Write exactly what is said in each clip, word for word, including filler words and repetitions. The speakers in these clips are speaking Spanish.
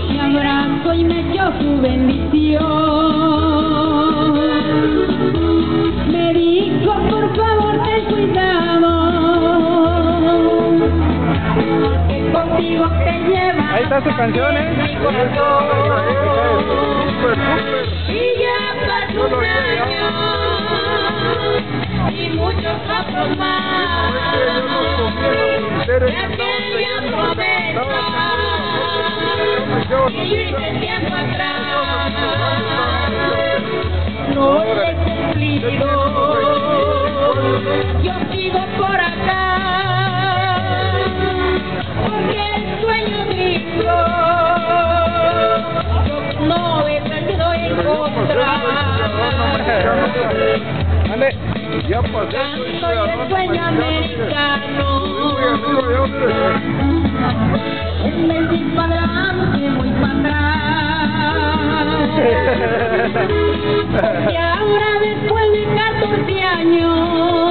Me abrazó y me echó su bendición. Me dijo, por favor, ten cuidado, que contigo te lleva. Ahí está su canción, ¿eh? Mi corazón. Y ya pasó un año y muchos otros más de aquella promesa que yo hice tiempo atrás. No he cumplido, yo sigo por acá, porque el sueño gringo yo no he salido a encontrar. Ande. Ya pasé. Canto el sueño americano, en vez de ir para adelante voy para atrás, porque ahora después de catorce años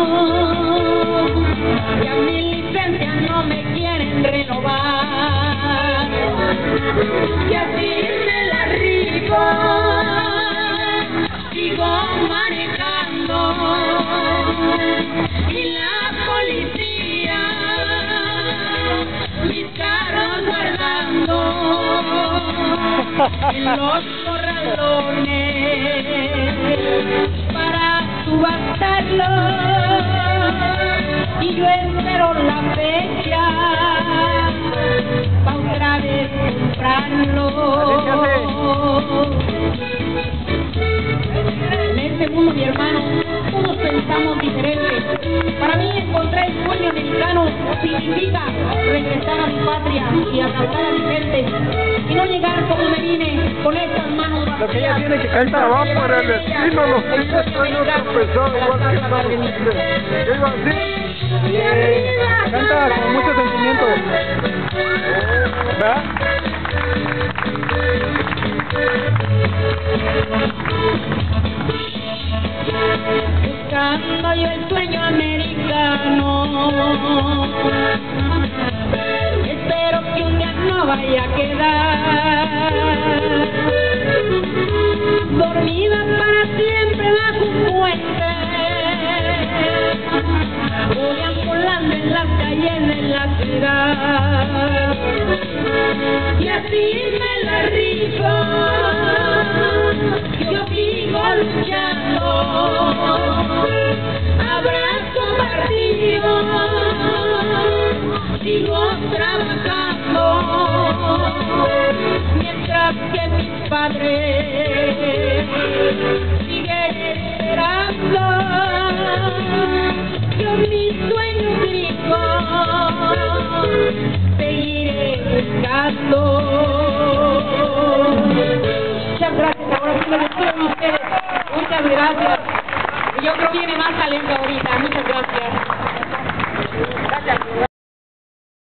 ya mi licencia no me quieren renovar, y así me la rifo, sigo manejando y la policía mis carros guardando en los corralones para subastarlos, y yo espero la fecha para otra vez comprarlo. En este mundo, mi hermano, todos pensamos diferente. Para mí, encontrar el sueño americano significa regresar a mi patria y abrazar a mi gente, y no llegar como me vine, con estas manos vacías. Lo que ella tiene que cantar. Va para el destino, los tigres están tropezados igual que están los tigres. ¿Qué iba a decir? Canta con mucho sentimiento. ¿Verdad? Buscando yo el sueño americano, espero que un día no vaya a quedar dormida para siempre bajo un puente, o deambulando en las calles de la ciudad, y así me la rifo, yo sigo luchando, abrazo partido, sigo trabajando, mientras que mis padres siguen esperando, yo mi sueño gringo seguiré buscando. Muchas gracias, ahora sí me despido de ustedes. Muchas gracias. Y yo creo que viene más talento ahorita. Muchas gracias.